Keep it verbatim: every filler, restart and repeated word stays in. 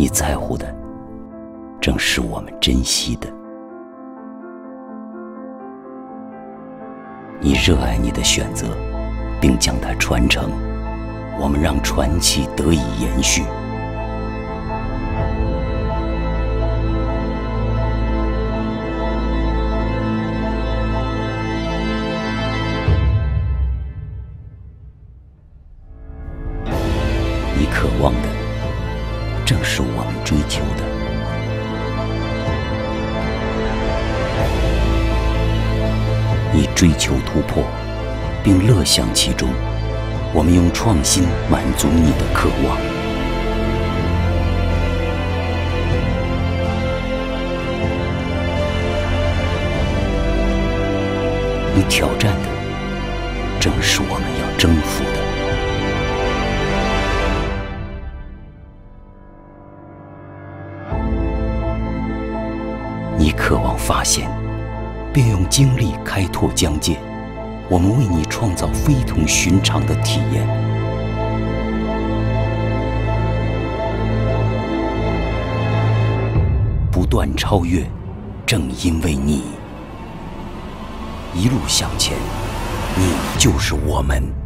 你在乎的正是我们珍惜的。你热爱你的选择，并将它传承，我们让传奇得以延续。你渴望的正是我们追求的。你追求突破，并乐享其中，我们用创新满足你的渴望。你挑战的正是我们要征服的。你渴望发现，并用经历开拓疆界，我们为你创造非同寻常的体验。不断超越，正因为你一路向前，你就是我们。